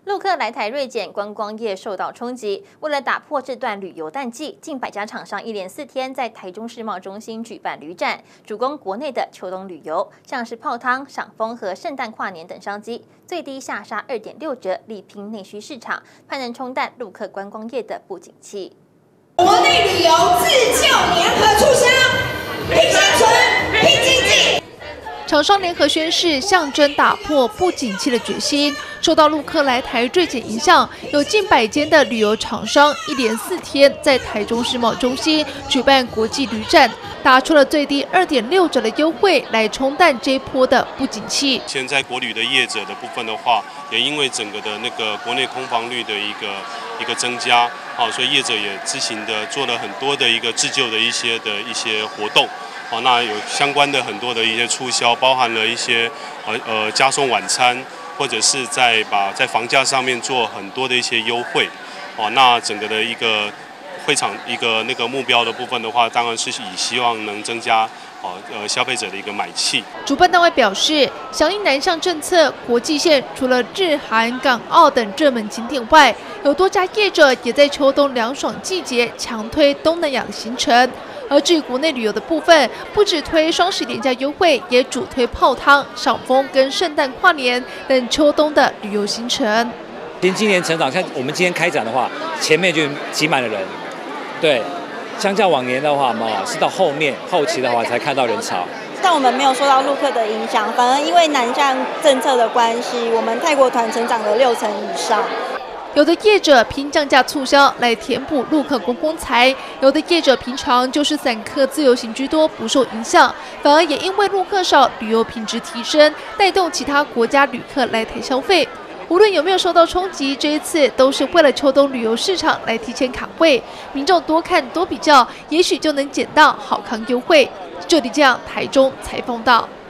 陆客来台锐减，观光业受到冲击。为了打破这段旅游淡季，近100家厂商一连4天在台中世贸中心举办旅展，主攻国内的秋冬旅游，像是泡汤、赏枫和圣诞跨年等商机，最低下杀2.6折，力拼内需市场，盼能冲淡陆客观光业的不景气。 国内旅游自救联合促销，拼生存，拼经济。 厂商联合宣示，象征打破不景气的决心。受到陆客来台锐减影响，有近100间的旅游厂商一连4天在台中世贸中心举办国际旅展，打出了最低2.6折的优惠，来冲淡这一波的不景气。 现在国旅的业者的部分的话，也因为整个的那个国内空房率的一个增加，所以业者也自行的做了很多的一个自救的一些活动。 那有相关的很多的一些促销，包含了一些加送晚餐，或者是在房价上面做很多的一些优惠。那整个的一个会场一个那个目标的部分的话，当然是以希望能增加消费者的一个买气。 主办单位表示，响应南向政策，国际线除了日韩、港澳等热门景点外，有多家业者也在秋冬凉爽季节强推东南亚的行程。 而至于国内旅游的部分，不只推双10连假优惠，也主推泡汤、赏枫跟圣诞跨年等秋冬的旅游行程。 今年成长，像我们今天开展的话，前面就挤满了人，对，相较往年的话嘛，是到后期的话才看到人潮。 但我们没有受到陆客的影响，反而因为南向政策的关系，我们泰国团成长了60%以上。 有的业者拼降价促销来填补陆客观光财，有的业者平常就是散客自由行居多，不受影响，反而也因为陆客少，旅游品质提升，带动其他国家旅客来台消费。无论有没有受到冲击，这一次都是为了秋冬旅游市场来提前卡位，民众多看多比较，也许就能捡到好康优惠。这里这样，台中采访到。